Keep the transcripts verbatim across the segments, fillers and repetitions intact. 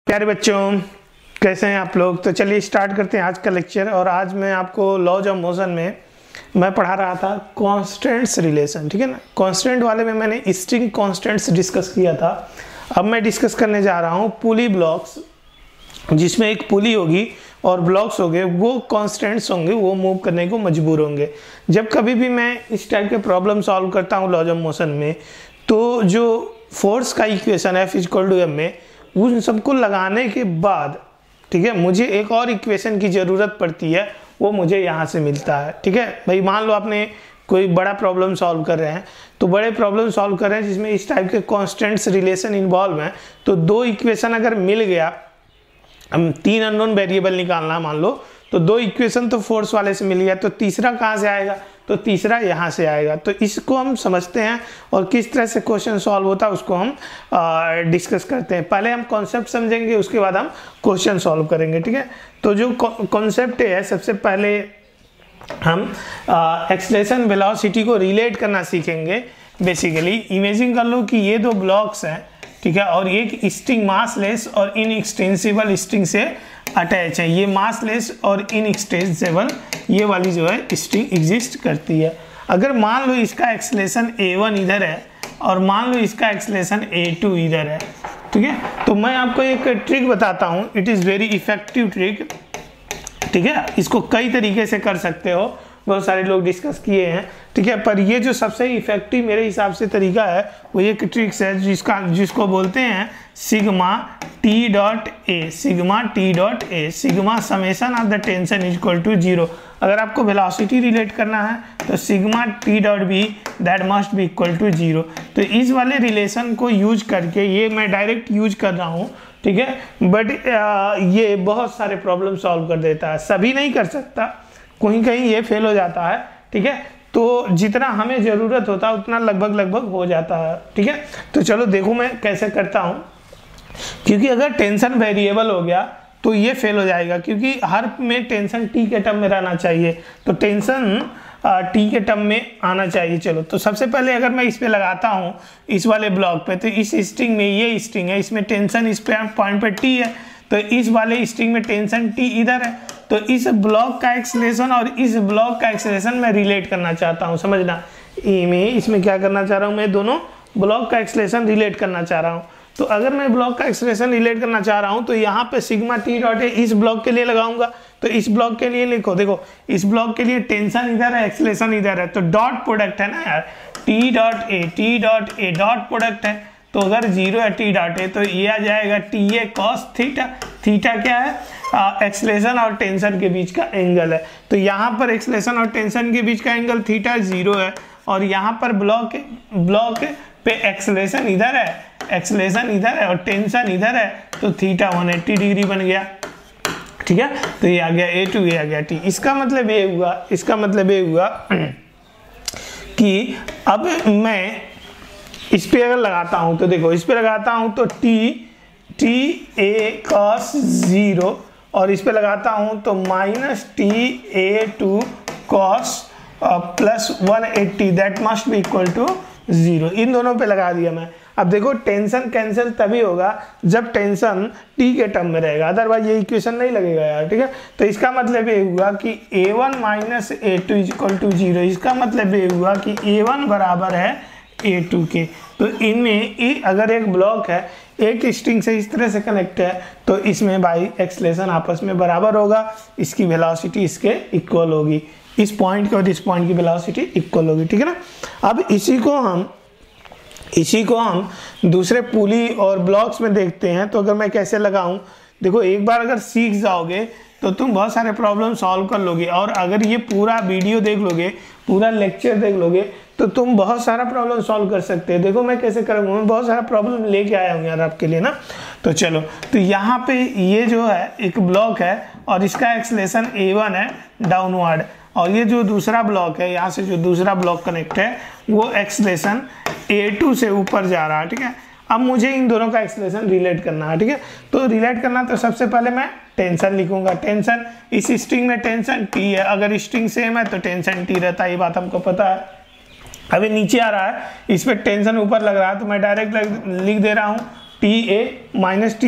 प्यारे बच्चों, कैसे हैं आप लोग। तो चलिए स्टार्ट करते हैं आज का लेक्चर। और आज मैं आपको लॉज ऑफ मोशन में मैं पढ़ा रहा था कांस्टेंट्स रिलेशन, ठीक है ना। कांस्टेंट वाले में मैंने स्ट्रिंग कांस्टेंट्स डिस्कस किया था। अब मैं डिस्कस करने जा रहा हूँ पुली ब्लॉक्स, जिसमें एक पुली होगी और ब्लॉक्स होंगे, वो कांस्टेंट्स होंगे, वो मूव करने को मजबूर होंगे। जब कभी भी मैं इस टाइप के प्रॉब्लम सॉल्व करता हूँ लॉज ऑफ मोशन में, तो जो फोर्स का इक्वेशन है फिजिकल टू एम में, उन सबको लगाने के बाद, ठीक है, मुझे एक और इक्वेशन की ज़रूरत पड़ती है, वो मुझे यहाँ से मिलता है। ठीक है भाई, मान लो आपने कोई बड़ा प्रॉब्लम सॉल्व कर रहे हैं, तो बड़े प्रॉब्लम सॉल्व कर रहे हैं जिसमें इस टाइप के कांस्टेंट्स रिलेशन इन्वॉल्व हैं, तो दो इक्वेशन अगर मिल गया, हम तीन अननोन वेरिएबल निकालना मान लो, तो दो इक्वेशन तो फोर्स वाले से मिल गया, तो तीसरा कहाँ से आएगा, तो तीसरा यहाँ से आएगा। तो इसको हम समझते हैं और किस तरह से क्वेश्चन सॉल्व होता है उसको हम डिस्कस करते हैं। पहले हम कॉन्सेप्ट समझेंगे, उसके बाद हम क्वेश्चन सॉल्व करेंगे। ठीक है, तो जो कॉन्सेप्ट है, सबसे पहले हम एक्सेलरेशन वेलोसिटी को रिलेट करना सीखेंगे। बेसिकली इमेजिन कर लो कि ये दो ब्लॉक्स हैं, ठीक है, और एक स्ट्रिंग मासलेस और इनएक्सटेंसिबल स्ट्रिंग से अटैच है। ये मासलेस और इनएक्सटेंसिबल ये वाली जो है स्ट्रिंग एग्जिस्ट करती है। अगर मान लो इसका एक्सेलरेशन ए वन इधर है और मान लो इसका एक्सेलरेशन ए टू इधर है, ठीक है, तो मैं आपको एक ट्रिक बताता हूँ। It is very effective trick, ठीक है। इसको कई तरीके से कर सकते हो, बहुत सारे लोग डिस्कस किए हैं, ठीक है, पर ये जो सबसे इफेक्टिव मेरे हिसाब से तरीका है वो एक ट्रिक्स है जिसका जिसको बोलते हैं sigma T dot A. Sigma T dot A, sigma summation of the tension is equal to zero. अगर आपको वेलोसिटी रिलेट करना है तो sigma T dot B that must be equal to zero. तो इस वाले रिलेशन को यूज करके, ये मैं डायरेक्ट यूज कर रहा हूँ, ठीक है, बट ये बहुत सारे प्रॉब्लम सॉल्व कर देता है। सभी नहीं कर सकता, कहीं कहीं ये फेल हो जाता है, ठीक है। तो जितना हमें ज़रूरत होता है उतना लगभग लगभग हो जाता है, ठीक है। तो चलो देखो मैं कैसे करता हूँ, क्योंकि अगर टेंशन वेरिएबल हो गया तो ये फेल हो जाएगा, क्योंकि हर में टेंशन टी के टर्म में रहना चाहिए, तो टेंशन टी के टर्म में आना चाहिए। चलो, तो सबसे पहले अगर मैं इस पे लगाता हूँ इस वाले ब्लॉक पे, तो इस स्ट्रिंग में, ये स्ट्रिंग है, इसमें टेंशन इस पे पॉइंट पे टी है, तो इस वाले स्ट्रिंग में टेंशन टी इधर है। तो इस ब्लॉक का एक्सेलरेशन और इस ब्लॉक का एक्सेलरेशन मैं रिलेट करना चाहता हूँ, समझना। ए में इसमें क्या करना चाह रहा हूँ, मैं दोनों ब्लॉक का एक्सेलरेशन रिलेट करना चाह रहा हूँ। तो अगर मैं ब्लॉक का एक्सेलरेशन रिलेट करना चाह रहा हूँ तो यहाँ पे सिग्मा टी डॉट ए इस ब्लॉक के लिए लगाऊंगा। तो इस ब्लॉक के लिए लिखो, देखो इस ब्लॉक के लिए टेंशन इधर है, एक्सेलरेशन इधर है, तो डॉट प्रोडक्ट है ना यार, T dot A, T dot A dot product है, तो अगर जीरो है टी डॉट ए तो ये आ जाएगा T a cos theta. Theta क्या है, एक्सेलरेशन और टेंशन के बीच का एंगल है। तो यहाँ पर एक्सेलरेशन और टेंशन के बीच का एंगल थीटा जीरो है, और यहाँ पर ब्लॉक ब्लॉक पे एक्सेलरेशन इधर है, एक्सेलरेशन इधर है और टेंशन इधर है, तो थीटा वन एट्टी डिग्री बन गया, ठीक है। तो ये आ गया ए टू, ये आ गया टी। इसका मतलब ये हुआ, इसका मतलब ये हुआ कि अब मैं इस पे अगर लगाता हूं तो देखो, इस पे लगाता हूं तो T T a cos zero, और इस पे लगाता हूं तो minus T a two cos plus one eighty that must be equal to zero. इन दोनों पे लगा दिया मैं। अब देखो टेंशन कैंसिल तभी होगा जब टेंशन टी के टर्म में रहेगा, अदरवाइज ये इक्वेशन नहीं लगेगा यार, ठीक है। तो इसका मतलब ये हुआ कि a one minus a two is equal to zero. इसका मतलब ये हुआ कि ए वन बराबर है ए टू के। तो इनमें अगर एक ब्लॉक है, एक स्ट्रिंग से इस तरह से कनेक्ट है, तो इसमें भाई एक्सेलरेशन आपस में बराबर होगा, इसकी वेलोसिटी इसके इक्वल होगी, इस पॉइंट की और इस पॉइंट की वेलोसिटी इक्वल होगी, ठीक है ना। अब इसी को हम इसी को हम दूसरे पुली और ब्लॉक्स में देखते हैं। तो अगर मैं कैसे लगाऊं, देखो एक बार अगर सीख जाओगे तो तुम बहुत सारे प्रॉब्लम सॉल्व कर लोगे, और अगर ये पूरा वीडियो देख लोगे, पूरा लेक्चर देख लोगे, तो तुम बहुत सारा प्रॉब्लम सॉल्व कर सकते हैं। देखो मैं कैसे करूँगा, मैं बहुत सारा प्रॉब्लम लेके आया हूँ यार आपके लिए ना। तो चलो, तो यहाँ पे ये जो है एक ब्लॉक है और इसका एक्सेलरेशन ए वन है डाउनवर्ड, और ये जो दूसरा ब्लॉक है, यहाँ से जो दूसरा ब्लॉक कनेक्ट है, वो एक्सेलरेशन ए टू से ऊपर जा रहा है, ठीक है। अब मुझे इन दोनों का एक्सेलरेशन रिलेट करना है, ठीक है। तो रिलेट करना, तो सबसे पहले मैं टेंशन लिखूंगा। टेंशन, इस स्ट्रिंग में टेंशन टी है, अगर स्ट्रिंग सेम है तो टेंशन टी रहता है, ये बात हमको पता है। अभी नीचे आ रहा है, इस पर टेंशन ऊपर लग रहा है, तो मैं डायरेक्ट लिख दे रहा हूँ T a minus T a,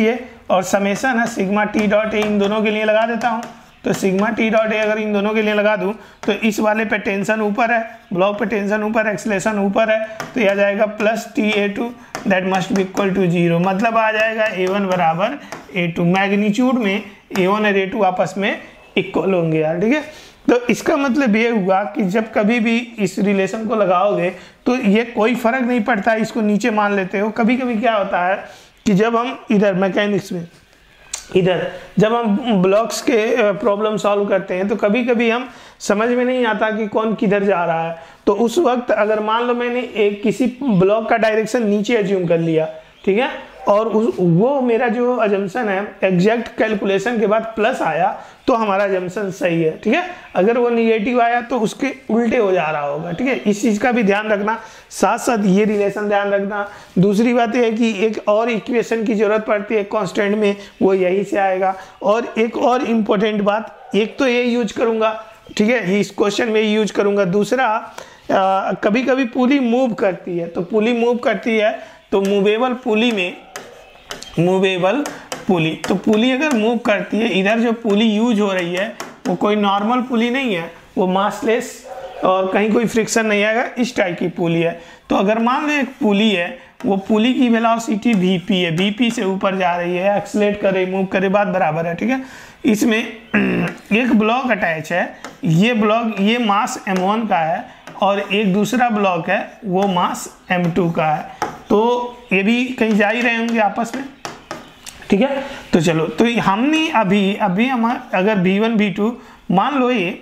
और समेशन है सिग्मा टी डॉट ए इन दोनों के लिए लगा देता हूँ। तो सिग्मा टी डॉट ए अगर इन दोनों के लिए लगा दूं तो इस वाले पे टेंशन ऊपर है, ब्लॉक पे टेंशन ऊपर, एक्सेलरेशन ऊपर है, तो यह आ जाएगा plus T a two that must be equal to zero. मतलब आ जाएगा ए वन बराबर ए टू। मैग्नीट्यूड में ए वन और ए टू आपस में इक्वल होंगे यार, ठीक है। तो इसका मतलब ये हुआ कि जब कभी भी इस रिलेशन को लगाओगे तो ये कोई फर्क नहीं पड़ता, इसको नीचे मान लेते हो। कभी कभी क्या होता है कि जब हम इधर मैकेनिक्स में इधर जब हम ब्लॉक्स के प्रॉब्लम सॉल्व करते हैं तो कभी कभी हम समझ में नहीं आता कि कौन किधर जा रहा है। तो उस वक्त अगर मान लो मैंने एक किसी ब्लॉक का डायरेक्शन नीचे एज्यूम कर लिया, ठीक है, और उस वो मेरा जो अजम्पशन है एग्जैक्ट कैलकुलेशन के बाद प्लस आया तो हमारा अजम्पशन सही है, ठीक है। अगर वो निगेटिव आया तो उसके उल्टे हो जा रहा होगा, ठीक है। इस चीज़ का भी ध्यान रखना, साथ साथ ये रिलेशन ध्यान रखना। दूसरी बात यह है कि एक और इक्वेशन की जरूरत पड़ती है कांस्टेंट में, वो यही से आएगा। और एक और इम्पोर्टेंट बात, एक तो ये यूज करूँगा, ठीक है, इस क्वेश्चन में यूज करूँगा। दूसरा आ, कभी कभी पुली मूव करती है, तो पुली मूव करती है तो मूवेबल पुली में मूवेबल पुली तो पुली अगर मूव करती है, इधर जो पुली यूज हो रही है वो कोई नॉर्मल पुली नहीं है, वो मासलेस और कहीं कोई फ्रिक्शन नहीं आएगा, इस टाइप की पुली है। तो अगर मान लो एक पुली है, वो पुली की वेलोसिटी वीपी है, वीपी से ऊपर जा रही है, एक्सलेट करे मूव करे बात बराबर है, ठीक है। इसमें एक ब्लॉक अटैच है, ये ब्लॉक ये मास एम वन का है और एक दूसरा ब्लॉक है वो मास एम टू का है। तो ये भी कहीं जा ही रहे होंगे आपस में, ठीक है। तो चलो, तो हमने अभी अभी हम अगर वी वन वी टू मान लो ये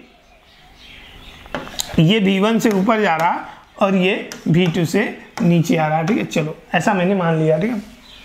ये वी वन से ऊपर जा रहा और ये वी टू से नीचे आ रहा, ठीक है। चलो ऐसा मैंने मान लिया, ठीक है।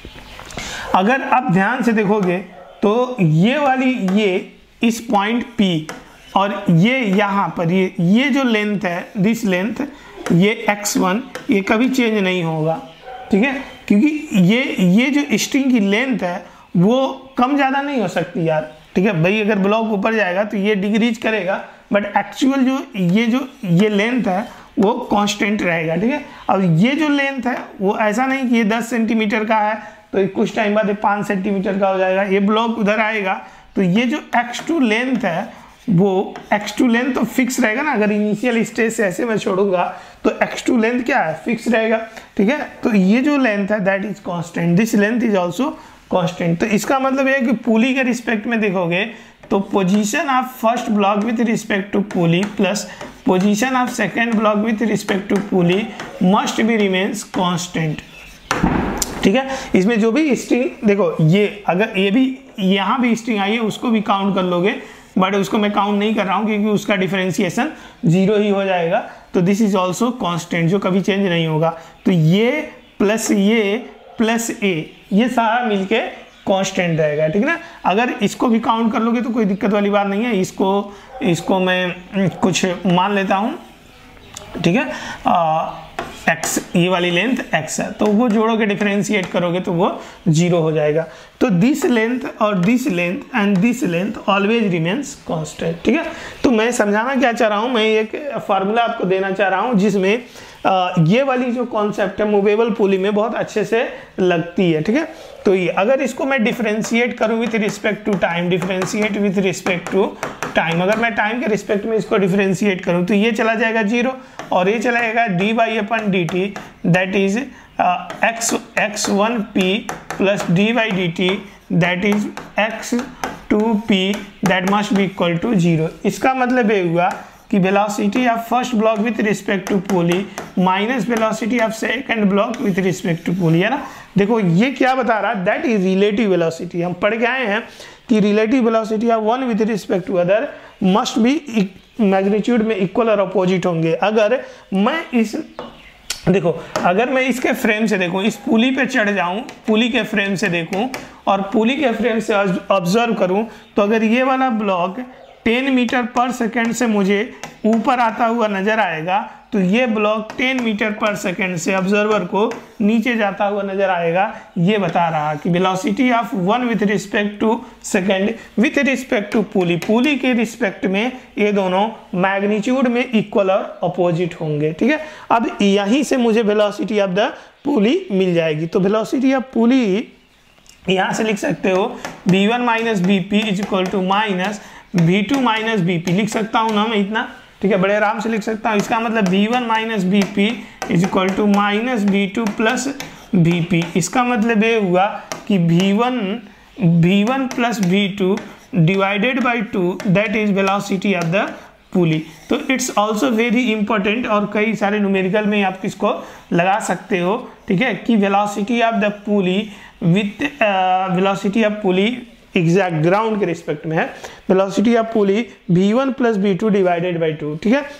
अगर आप ध्यान से देखोगे तो ये वाली ये इस पॉइंट P और ये यहाँ पर ये ये जो लेंथ है, दिस लेंथ, ये एक्स वन, ये कभी चेंज नहीं होगा, ठीक है, क्योंकि ये ये जो स्ट्रिंग की लेंथ है वो कम ज़्यादा नहीं हो सकती यार, ठीक है भाई। अगर ब्लॉक ऊपर जाएगा तो ये डिक्रीज करेगा, बट एक्चुअल जो ये जो ये लेंथ है वो कांस्टेंट रहेगा, ठीक है। अब ये जो लेंथ है वो ऐसा नहीं कि ये दस सेंटीमीटर का है तो कुछ टाइम बाद ये पाँच सेंटीमीटर का हो जाएगा, ये ब्लॉक उधर आएगा तो ये जो एक्स टू लेंथ है वो एक्स टू लेंथ तो फिक्स रहेगा ना। अगर इनिशियल स्टेज से ऐसे मैं छोड़ूंगा तो एक्स टू लेंथ क्या है, फिक्स रहेगा, ठीक है। तो ये जो लेंथ है that is constant, this length is also constant. तो इसका मतलब ये है कि पुली के रिस्पेक्ट में देखोगे तो position of first block with respect to pulley plus position of second block with respect to pulley must be remains constant, ठीक है। इसमें जो भी स्ट्रिंग देखो, ये अगर ये भी यहाँ भी स्ट्रिंग आई है उसको भी काउंट कर लोगे, बट उसको मैं काउंट नहीं कर रहा हूँ क्योंकि उसका डिफरेंशिएशन जीरो ही हो जाएगा। तो दिस इज ऑल्सो कांस्टेंट, जो कभी चेंज नहीं होगा। तो ये प्लस ये प्लस ए ये सारा मिलके कांस्टेंट रहेगा, ठीक है ना। अगर इसको भी काउंट कर लोगे तो कोई दिक्कत वाली बात नहीं है। इसको इसको मैं कुछ मान लेता हूँ, ठीक है। एक्स, ये वाली लेंथ एक्स है, तो वो जोड़ोगे डिफरेंशिएट करोगे तो वो जीरो हो जाएगा। तो दिस लेंथ और this length and this length always remains constant, ठीक है। तो मैं समझाना क्या चाह रहा हूँ, मैं एक फार्मूला आपको देना चाह रहा हूँ जिसमें आ, ये वाली जो कॉन्सेप्ट है मूवेबल पुली में बहुत अच्छे से लगती है, ठीक है। तो ये अगर इसको मैं डिफरेंशिएट करूँ with respect to time, differentiate with respect to time, अगर मैं टाइम के रिस्पेक्ट में इसको डिफरेंशिएट करूँ तो ये चला जाएगा जीरो और ये चला जाएगा डी बाई अपन d t that is x x one p plus d by d t that is x two p that must be equal to zero. इसका मतलब ये हुआ कि velocity of first block with respect to pulley minus velocity of second block with respect to pulley, है ना। देखो ये क्या बता रहा है, दैट इज रिलेटिव वेलोसिटी। हम पढ़ के आए हैं कि relative velocity of one with respect to other must be magnitude में इक्वल और अपोजिट होंगे। अगर मैं इस देखो अगर मैं इसके फ्रेम से देखूं, इस पुली पे चढ़ जाऊं, पुली के फ्रेम से देखूं और पुली के फ्रेम से ऑब्जर्व करूं, तो अगर ये वाला block ten metre per second से मुझे ऊपर आता हुआ नजर आएगा तो ये block ten metre per second से ऑब्जर्वर को नीचे जाता हुआ नजर आएगा। ये बता रहा कि velocity of one with respect to second with respect to pulley, pulley के रिस्पेक्ट में ये दोनों मैग्नीट्यूड में इक्वल और अपोजिट होंगे, ठीक है। अब यहीं से मुझे वेलोसिटी ऑफ द पुली मिल जाएगी। तो वेलोसिटी ऑफ पुली यहाँ से लिख सकते हो v one minus v p is equal to minus v two minus v p, लिख सकता हूँ ना मैं इतना, ठीक है, बड़े आराम से लिख सकता हूँ। इसका मतलब v one minus v p is equal to minus v two plus v p. इसका मतलब ये हुआ कि v one v one plus v two divided by two that is velocity of the pulley. तो इट्स ऑल्सो वेरी इंपॉर्टेंट, और कई सारे numerical में आप किसको लगा सकते हो, ठीक है, कि velocity of the pulley with velocity of pulley exact ground के रिस्पेक्ट में है, velocity of pulley v one plus v two divided by two, ठीक है।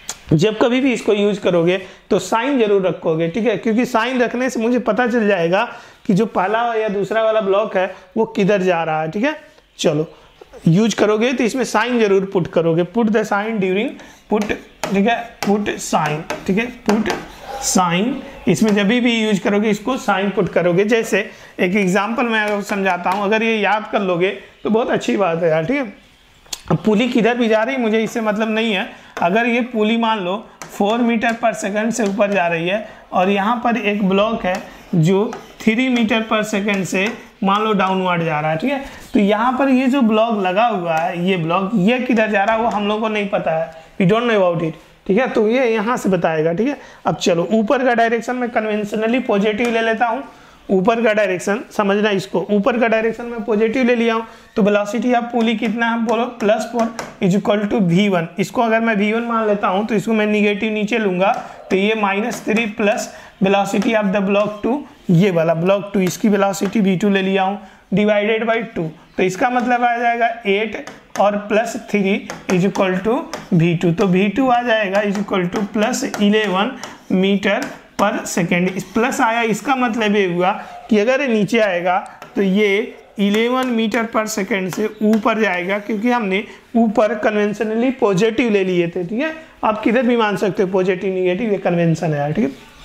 जब कभी भी इसको यूज करोगे तो साइन जरूर रखोगे, ठीक है, क्योंकि साइन रखने से मुझे पता चल जाएगा कि जो पहला या दूसरा वाला ब्लॉक है वो किधर जा रहा है, ठीक है। चलो यूज करोगे तो इसमें साइन जरूर पुट करोगे, put the sign during put, ठीक है, पुट साइन, ठीक है, पुट साइन। इसमें जब भी यूज करोगे इसको साइन पुट करोगे। जैसे एक एग्जांपल मैं समझाता हूँ, अगर ये याद कर लोगे तो बहुत अच्छी बात है यार, ठीक है। अब पुली किधर भी जा रही है मुझे इससे मतलब नहीं है। अगर ये पुली मान लो फोर मीटर पर सेकंड से ऊपर जा रही है और यहाँ पर एक ब्लॉक है जो थ्री मीटर पर सेकंड से मान लो डाउनवर्ड जा रहा है, ठीक है। तो यहाँ पर ये जो ब्लॉक लगा हुआ है, ये ब्लॉक ये किधर जा रहा है वो हम लोग को नहीं पता है, we don't know about it, ठीक है। तो ये यहाँ से बताएगा, ठीक है। अब चलो ऊपर का डायरेक्शन में कन्वेंशनली पॉजिटिव ले लेता हूँ, ऊपर का डायरेक्शन समझना, इसको ऊपर का डायरेक्शन में पॉजिटिव ले लिया हूँ तो वेलोसिटी ऑफ पुली कितना है बोलो, plus four is equal to v one. इसको अगर मैं वी वन मान लेता हूँ तो इसको मैं निगेटिव नीचे लूंगा तो ये minus three plus velocity of the block two, ये वाला ब्लॉक टू, इसकी वेलोसिटी वी टू ले लिया हूँ डिवाइडेड बाई टू। तो इसका मतलब आ जाएगा एट और plus three is equal to v two. तो वी टू आ जाएगा is equal to plus eleven metre per second. इस प्लस आया, इसका मतलब ये हुआ कि अगर ये नीचे आएगा तो ये इलेवन मीटर पर सेकेंड से ऊपर जाएगा, क्योंकि हमने ऊपर कन्वेंशनली पॉजिटिव ले लिए थे, ठीक है। आप किधर भी मान सकते हो पॉजिटिव निगेटिव, ये कन्वेंशन है, ठीक है।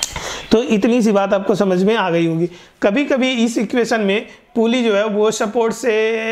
तो इतनी सी बात आपको समझ में आ गई होगी। कभी कभी इस इक्वेशन में पुली जो है वो सपोर्ट से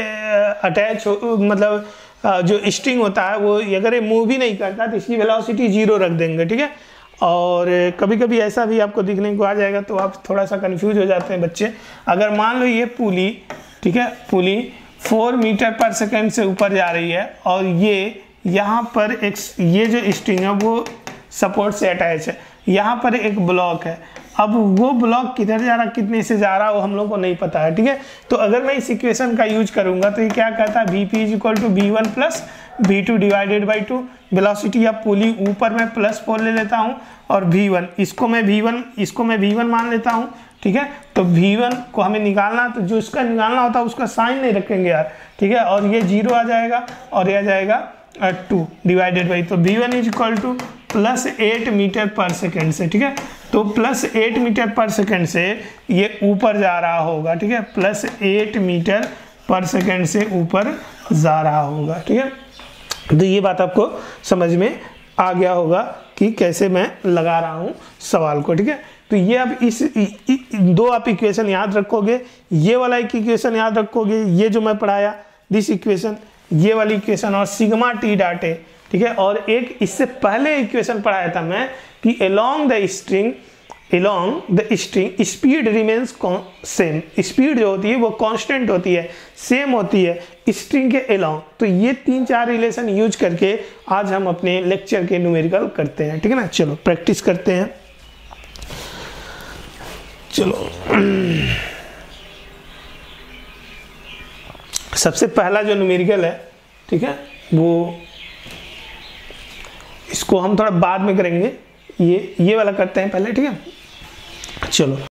अटैच हो, मतलब जो स्ट्रिंग होता है वो अगर ये मूव भी नहीं करता तो इसकी वेलोसिटी जीरो रख देंगे, ठीक है। और कभी कभी ऐसा भी आपको दिखने को आ जाएगा तो आप थोड़ा सा कंफ्यूज हो जाते हैं बच्चे। अगर मान लो ये पुली, ठीक है, pulley four metre per second से ऊपर जा रही है और ये यहाँ पर एक ये जो स्ट्रिंग है वो सपोर्ट से अटैच है, यहाँ पर एक ब्लॉक है। अब वो ब्लॉक किधर जा रहा, कितने से जा रहा, वो हम लोग को नहीं पता है, ठीक है। तो अगर मैं इस इक्वेशन का यूज करूंगा तो ये क्या कहता है, v p is equal to v one plus v two divided by two. Velocity of pulley ऊपर मैं प्लस फोर ले लेता हूँ और वी वन, इसको मैं वी वन इसको मैं वी वन मान लेता हूँ, ठीक है। तो वी वन को हमें निकालना, तो जो इसका निकालना होता है उसका साइन नहीं रखेंगे यार, ठीक है। और ये जीरो आ जाएगा और ये आ जाएगा टू डिवाइडेड बाई, तो v one is equal to plus eight metre per second से, ठीक है। तो plus eight metre per second से ये ऊपर जा रहा होगा, ठीक है, plus eight metre per second से ऊपर जा रहा होगा, ठीक है। तो ये बात आपको समझ में आ गया होगा कि कैसे मैं लगा रहा हूँ सवाल को, ठीक है। तो ये अब इस इ, इ, दो आप इक्वेशन याद रखोगे, ये वाला एक इक्वेशन याद रखोगे, ये जो मैं पढ़ाया दिस इक्वेशन, ये वाली इक्वेशन और सिग्मा टी डॉट ए, ठीक है। और एक इससे पहले इक्वेशन पढ़ाया था मैं कि along the string along the string speed remains same, speed जो होती है वो कांस्टेंट होती है, सेम होती है स्ट्रिंग के अलोंग। तो ये तीन चार रिलेशन यूज करके आज हम अपने लेक्चर के न्यूमेरिकल करते हैं, ठीक है ना। चलो प्रैक्टिस करते हैं। चलो सबसे पहला जो न्यूमेरिकल है, ठीक है, वो इसको हम थोड़ा बाद में करेंगे, ये ये वाला करते हैं पहले, ठीक है। चलो